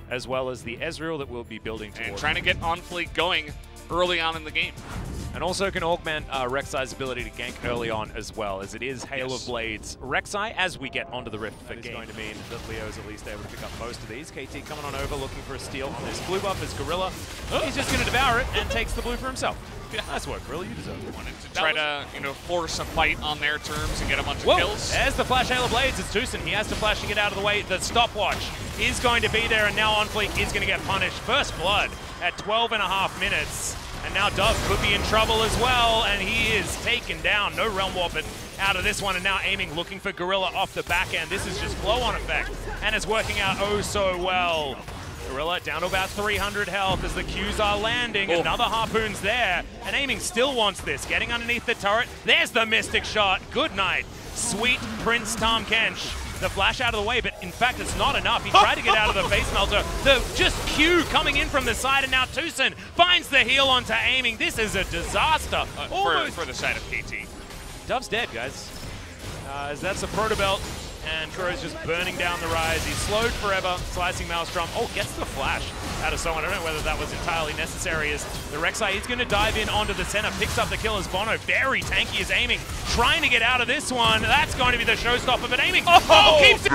as well as the Ezreal that we'll be building towards. And trying to get on fleet going early on in the game. And also can augment Rek'Sai's ability to gank early on as well, as it is Hail of Blades. Rek'Sai, as we get onto the Rift for game, is going to mean that Leo is at least able to pick up most of these. KT coming on over, looking for a steal on this blue buff as Gorilla. He's just going to devour it and takes the blue for himself. Yeah, nice work, Gorilla. You deserve it. Wanted to try to, force a fight on their terms and get a bunch of kills. There's the flash Hail of Blades. It's Tucson. He has to flash to get out of the way. The stopwatch is going to be there, and now On Fleek is going to get punished. First blood at 12.5 minutes. And now Dove could be in trouble as well, and he is taken down. No Realm Warping out of this one, and now aiming, looking for Gorilla off the back end. This is just flow-on effect, and it's working out oh so well. Gorilla down to about 300 health as the Qs are landing. Another Harpoon's there, and aiming still wants this. Getting underneath the turret. There's the Mystic Shot. Good night. Sweet Prince Tahm Kench. The flash out of the way, but in fact it's not enough. He tried to get out of the face melter. The just Q coming in from the side, and now Tucson finds the heal onto aiming. This is a disaster. For the side of KT. Dove's dead, guys. As that's a proto belt, and Kuro's just burning down the rise. He's slowed forever, slicing Maelstrom. Oh, gets the flash out of someone. I don't know whether that was entirely necessary, as the Rek'Sai is going to dive in onto the center, picks up the kill as Bono, very tanky, is aiming, trying to get out of this one. That's going to be the showstopper, but aiming. Keeps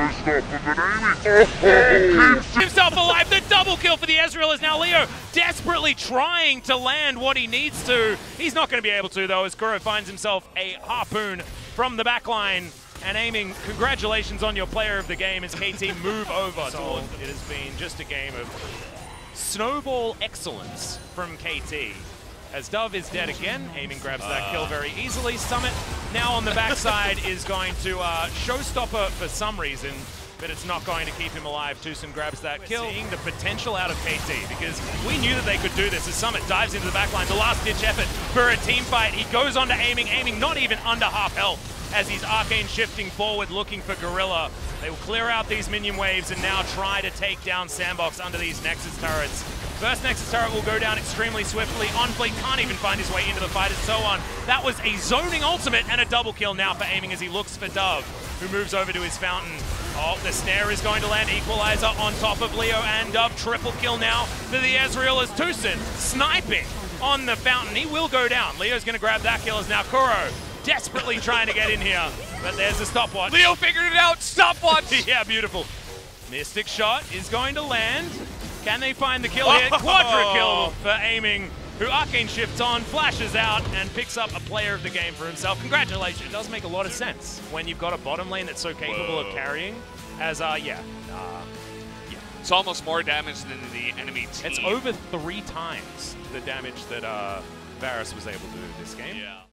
himself alive. The double kill for the Ezreal is now Leo desperately trying to land what he needs to. He's not going to be able to, though, as Kuro finds himself a Harpoon from the back line. And aiming, congratulations on your player of the game as KT move over. So it has been just a game of snowball excellence from KT. As Dove is dead again, aiming grabs that kill very easily. Summit now on the backside is going to showstopper for some reason, but it's not going to keep him alive. Tucson grabs that kill. Seeing the potential out of KT, because we knew that they could do this as Summit dives into the backline. The last-ditch effort for a team fight. He goes on to aiming not even under half health, as he's Arcane shifting forward, looking for Gorilla. They will clear out these minion waves and now try to take down Sandbox under these Nexus turrets. First Nexus turret will go down extremely swiftly. On Fleet can't even find his way into the fight and so on. That was a zoning ultimate and a double kill now for aiming as he looks for Dove, who moves over to his fountain. Oh, the snare is going to land. Equalizer on top of Leo and Dove. Triple kill now for the Ezreal as Tucson sniping on the fountain. He will go down. Leo's going to grab that kill as now Kuro desperately trying to get in here, but there's a stopwatch. Leo figured it out, stopwatch! Yeah, beautiful. Mystic Shot is going to land. Can they find the kill here? Quadra kill for aiming, who Arcane shifts on, flashes out, and picks up a player of the game for himself. Congratulations. It does make a lot of sense when you've got a bottom lane that's so capable of carrying, as, It's almost more damage than the enemy team. It's over 3 times the damage that Varus was able to do this game. Yeah.